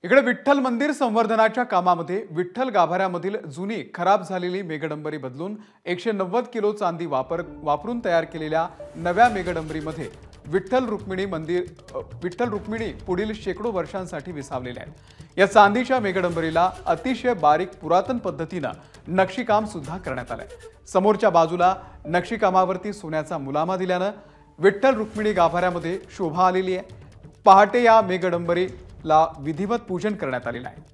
इकडे विठ्ठल मंदिर संवर्धनाच्या कामामध्ये विठ्ठल गाभाऱ्यामधील जुनी खराब झालेली मेघडंबरी बदलून 190 किलो चांदी वापरून तयार केलेल्या नव्या मेघडंबरीमध्ये विठ्ठल रुक्मिणी पुढील शेकडो वर्षांसाठी विसावलेल्या आहेत। या चांदीच्या मेघडंबरीला अतिशय बारीक पुरातन पद्धतीने नक्षीकाम सुद्धा करण्यात आलंय। समोरच्या बाजूला नक्षीकामावरती सोन्याचा मुलामा दिल्याने विठ्ठल रुक्मिणी गाभाऱ्यामध्ये शोभा आलेली आहे। पहाटे या मेघडंबरीला विधिवत पूजन करण्यात आलेलं आहे।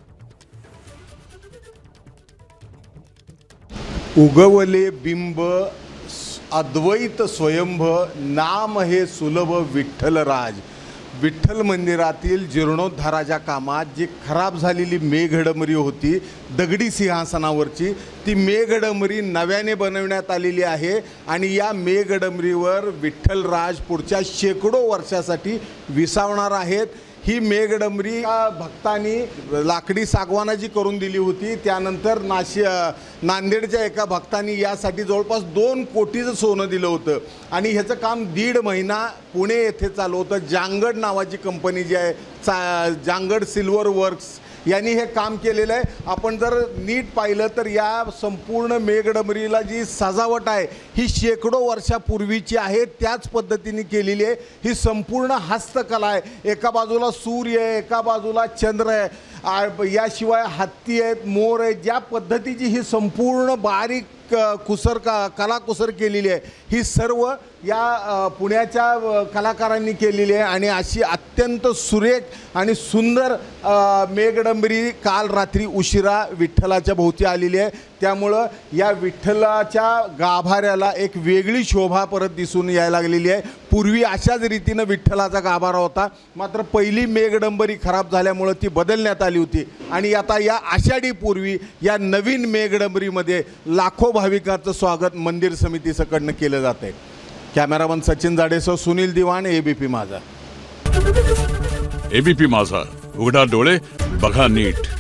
उगवले बिंब अद्वैत स्वयंभ नाम हे सुलभ विठ्ठलराज। विठ्ठल मंदिरातील जीर्णोद्धाराच्या कामात जी खराब झालेली मेघडंबरी होती दगडी सिंहासनावरची, ती मेघडंबरी नव्याने बनवण्यात आलेली आहे आणि या मेघडंबरीवर विठ्ठलराज पुढच्या शेकडो वर्षासाठी विसावणार आहेत। ही मेघडंबरी भक्तांनी लाकडी सागवानाची करून दिली होती। त्यानंतर नांदेडच्या एका भक्तांनी यासाठी जवळपास 2 कोटीचं सोनं दिलं होतं आणि ह्याचं काम 1.5 महिना पुणे येथे चालू होतं। जांगड नावाची कंपनी जी आहे, जांगड सिल्वर वर्क्स यांनी हे काम केलेलं आहे। आपण जर नीट पाहिलं तर या संपूर्ण मेघडंबरीला जी सजावट आहे ही शेकडो वर्षापूर्वीची आहे, त्याच पद्धतीने केलेली आहे। ही संपूर्ण हस्तकला आहे। एका बाजूला सूर्य आहे, एका बाजूला चंद्र आहे, याशिवाय हत्ती आहेत, मोर आहेत। ज्या पद्धतीची ही संपूर्ण बारीक कलाकुसर केलेली आहे ही सर्व या पुण्याच्या कलाकारांनी केलेली आहे आणि अशी अत्यंत सुरेख आणि सुंदर मेघडंबरी काल रात्री उशिरा विठ्ठलाच्या भोवती आलेली आहे। त्यामुळं या विठ्ठलाच्या गाभाऱ्याला एक वेगळी शोभा परत दिसून यायला लागलेली आहे। पूर्वी अशाच रीतीनं विठ्ठलाचा गाभारा होता, मात्र पहिली मेघडंबरी खराब झाल्यामुळं ती बदलण्यात आली होती आणि आता या आषाढी पूर्वी या नवीन मेघडंबरीमध्ये लाखो भाविकांचं स्वागत मंदिर समितीकडनं केलं जात आहे। कॅमेरामन सचिन जाडेसह सुनील दिवाण, एबीपी माझा। एबीपी माझा, उघडा डोळे बघा नीट।